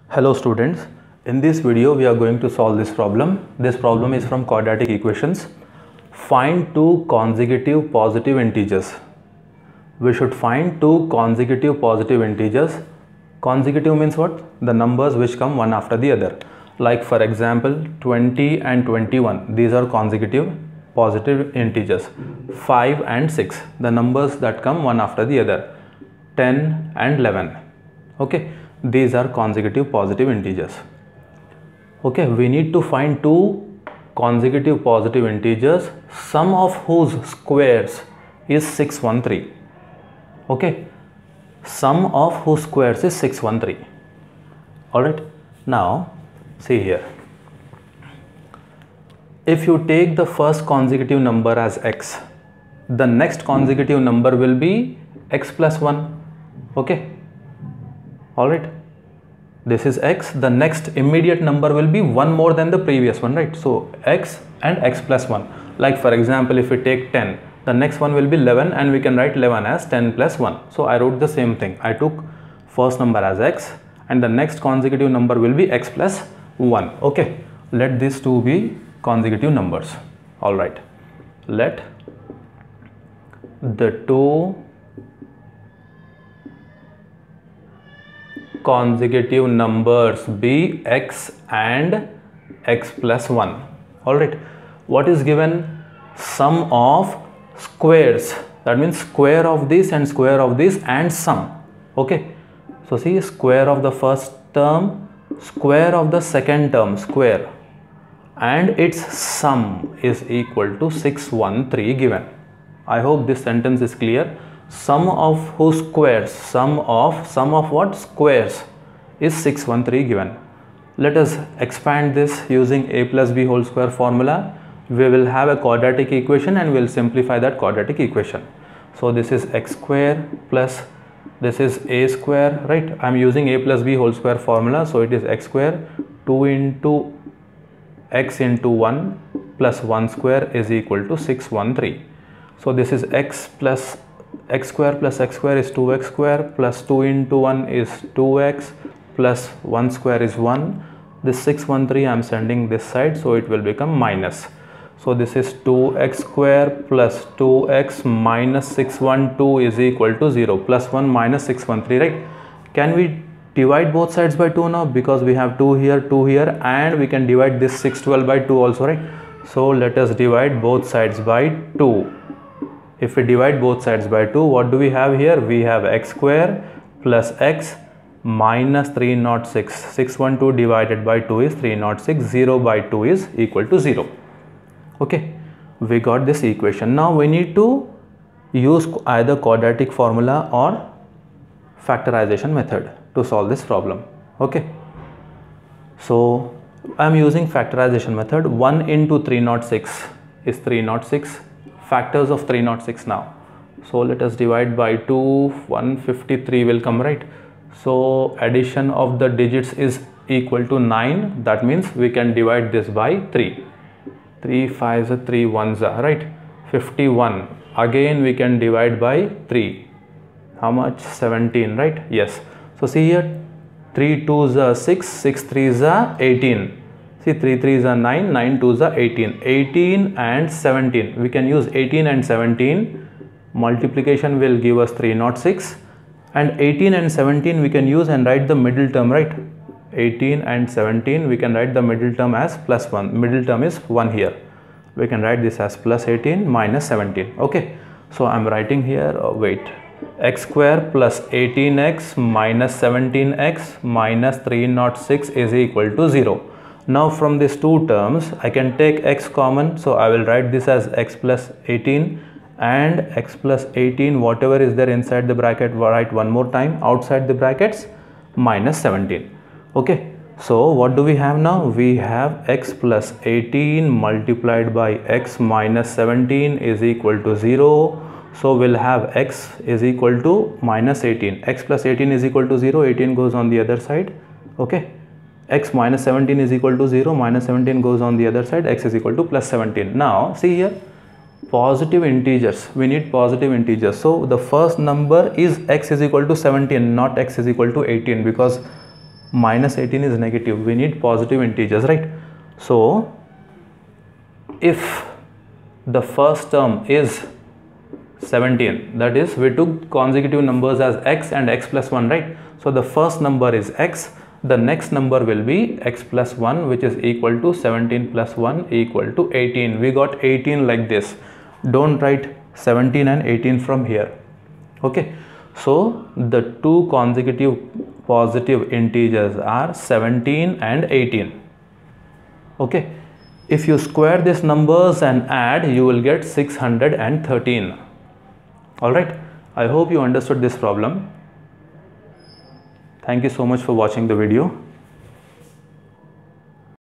Hello students, in this video we are going to solve this problem. This problem is from quadratic equations. Find two consecutive positive integers. We should find two consecutive positive integers. Consecutive means what? The numbers which come one after the other. Like for example 20 and 21, these are consecutive positive integers. 5 and 6, the numbers that come one after the other. 10 and 11. Okay, these are consecutive positive integers. Okay, we need to find two consecutive positive integers, sum of whose squares is 613. Okay, sum of whose squares is 613. Alright, now see here. If you take the first consecutive number as x, the next consecutive number will be x plus 1. Okay, alright, this is x, the next immediate number will be one more than the previous one, right? So x and x plus 1. Like for example, if we take 10, the next one will be 11 and we can write 11 as 10 plus 1. So I wrote the same thing. I took first number as x and the next consecutive number will be x plus 1. Okay, let these two be consecutive numbers. Alright, let the two consecutive numbers be x and x plus 1. Alright, what is given? Sum of squares, that means square of this and square of this and sum. Okay, so see, square of the first term, square of the second term, square, and its sum is equal to 613 given. I hope this sentence is clear. Sum of whose squares, sum of what? Squares is 613 given. Let us expand this using a plus b whole square formula. We will have a quadratic equation and we will simplify that quadratic equation. So this is x square plus this is a square, right? I am using a plus b whole square formula, so it is x square 2 into x into 1 plus 1 square is equal to 613. So this is x plus x square plus x square is 2x square plus 2 into 1 is 2x plus 1 square is 1. This 613 I am sending this side, so it will become minus. So this is 2x square plus 2x minus 612 is equal to 0. Plus 1 minus 613, right? Can we divide both sides by 2 now? Because we have 2 here and we can divide this 612 by 2 also, right? So let us divide both sides by 2. If we divide both sides by 2, what do we have here? We have x square plus x minus 306. 612 divided by 2 is 306. 0 by 2 is equal to 0. Okay, we got this equation. Now we need to use either quadratic formula or factorization method to solve this problem. Okay, so I am using factorization method. 1 into 306 is 306. Factors of 306 now. So let us divide by 2, 153 will come, right? So addition of the digits is equal to 9. That means we can divide this by 3. 3 5s are 3 1s are, right? 51. Again we can divide by 3. How much? 17, right? Yes. So see here, 3 2s are 6, 6 3s are 18. See, 3 3s are 9, 9 2s are 18. 18 and 17. We can use 18 and 17. Multiplication will give us 306. And 18 and 17 we can use and write the middle term, right? 18 and 17 we can write the middle term as plus 1. Middle term is 1 here. We can write this as plus 18 minus 17. Okay. So I am writing here, x square plus 18x minus 17x minus 306 is equal to 0. Now from these two terms I can take x common, so I will write this as x plus 18 and x plus 18, whatever is there inside the bracket write one more time, outside the brackets minus 17. Okay, so what do we have now? We have x plus 18 multiplied by x minus 17 is equal to 0. So we'll have x is equal to minus 18. X plus 18 is equal to 0. 18 goes on the other side. Okay, x minus 17 is equal to 0. Minus 17 goes on the other side. X is equal to plus 17. Now see here, positive integers, we need positive integers. So the first number is x is equal to 17, not x is equal to 18, because minus 18 is negative. We need positive integers, right? So if the first term is 17, that is, we took consecutive numbers as x and x plus 1, right? So the first number is x, the next number will be x plus 1, which is equal to 17 plus 1 equal to 18. We got 18 like this. Don't write 17 and 18 from here. Okay, so the two consecutive positive integers are 17 and 18. Okay, if you square these numbers and add, you will get 613. Alright, I hope you understood this problem. Thank you so much for watching the video.